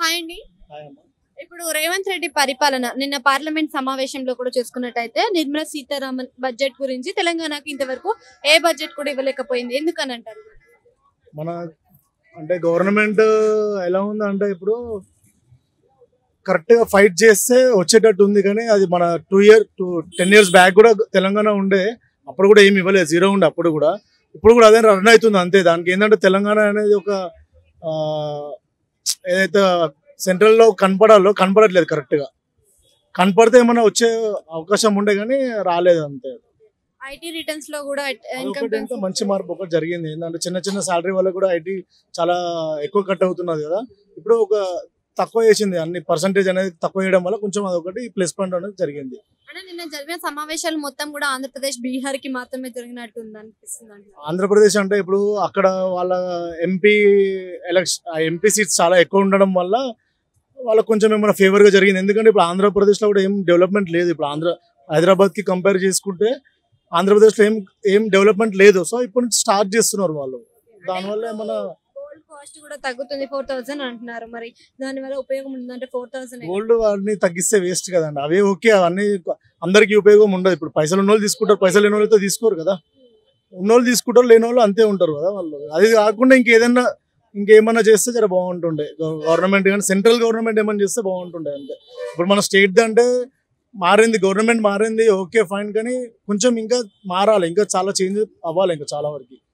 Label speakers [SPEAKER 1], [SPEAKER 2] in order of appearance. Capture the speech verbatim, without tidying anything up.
[SPEAKER 1] Hi అండి. ఇప్పుడు రేవంత్ రెడ్డి పరిపాలన నిన్న పార్లమెంట్ సమావేశంలో కూడా చూసుకున్నట్టయితే నిర్మలా సీతారామన్ బడ్జెట్ గురించి తెలంగాణకి ఇంతవరకు ఏ బడ్జెట్ కూడా ఇవ్వలేకపోయింది. ఎందుకని అంటారు?
[SPEAKER 2] మన అంటే గవర్నమెంట్ ఎలా ఉందంటే ఇప్పుడు కరెక్ట్ గా ఫైట్ చేస్తే వచ్చేటట్టు ఉంది, కానీ అది మన two year two ten years back కూడా తెలంగాణ ఉండే, అప్పుడు కూడా ఏమి ఇవ్వలేదు, జీరో ఉండే అప్పుడు కూడా. ఇప్పుడు కూడా అదే రన్ అవుతుంది అంతే. దానికి ఏంటంటే తెలంగాణ అనేది ఒక ఏదైతే సెంట్రల్లో కనపడాలో కనపడట్లేదు, కరెక్ట్ గా కనపడితే ఏమైనా వచ్చే అవకాశం ఉండే కానీ రాలేదు అంతే.
[SPEAKER 1] ఐటీ రిటర్న్స్ లో కూడా
[SPEAKER 2] మంచి మార్పు ఒకటి జరిగింది. ఏంటంటే చిన్న చిన్న సాలరీ వల్ల కూడా ఐటీ చాలా ఎక్కువ కట్ అవుతున్నది కదా. ఇప్పుడు ఒక తక్కువ చేసింది, అన్ని పర్సంటేజ్ అనేది తక్కువ చేయడం వల్ల కొంచెం అదొకటి ప్లస్ పాయింట్ అనేది జరిగింది.
[SPEAKER 1] అంటే నిన్న జరిగిన సమావేశాలు మొత్తం కూడా ఆంధ్రప్రదేశ్ బీహార్ కి మాత్రమే జరిగినట్టు అనిపిస్తుంది.
[SPEAKER 2] ఆంధ్రప్రదేశ్ అంటే ఇప్పుడు అక్కడ వాళ్ళ ఎంపీ ఎలక్షన్ ఎంపీ సీట్స్ చాలా ఎక్కువ ఉండడం వల్ల వాళ్ళకి కొంచెం ఏమైనా ఫేవర్ గా జరిగింది. ఎందుకంటే ఇప్పుడు ఆంధ్రప్రదేశ్ లో కూడా ఏం డెవలప్మెంట్ లేదు. ఇప్పుడు ఆంధ్ర హైదరాబాద్ కి కంపేర్ చేసుకుంటే ఆంధ్రప్రదేశ్ లో ఏం ఏం డెవలప్మెంట్ లేదు. సో ఇప్పుడు నుంచి స్టార్ట్ చేస్తున్నారు వాళ్ళు. దానివల్ల ఏమన్నా
[SPEAKER 1] గోల్డ్ కాస్ట్ కూడా తగ్గుతుంది, ఫోర్ థౌసండ్ అంటున్నారు. మరి దాని వల్ల ఉపయోగం ఉందంటే ఫోర్ థౌసండ్
[SPEAKER 2] గోల్డ్ వాడిని తగ్గిస్తే వేస్ట్ కదండి. అవే ఓకే, అవన్నీ అందరికి ఉపయోగం ఉండదు. ఇప్పుడు పైసలు ఉన్న వాళ్ళు తీసుకుంటారు, పైసలు లేని వాళ్ళతో తీసుకోరు కదా. ఉన్నోళ్ళు తీసుకుంటారు, లేని వాళ్ళు అంతే ఉంటారు కదా వాళ్ళు. అది కాకుండా ఇంకేదన్నా ఇంకేమన్నా చేస్తే జర బాగుంటుండే గవర్నమెంట్, కానీ సెంట్రల్ గవర్నమెంట్ ఏమన్నా చేస్తే బాగుంటుండే అంతే. ఇప్పుడు మన స్టేట్ అంటే మారింది, గవర్నమెంట్ మారింది, ఓకే ఫైన్, కానీ కొంచెం ఇంకా మారాలి, ఇంకా చాలా చేంజ్ అవ్వాలి ఇంకా చాలా వరకు.